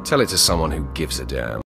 Tell it to someone who gives a damn.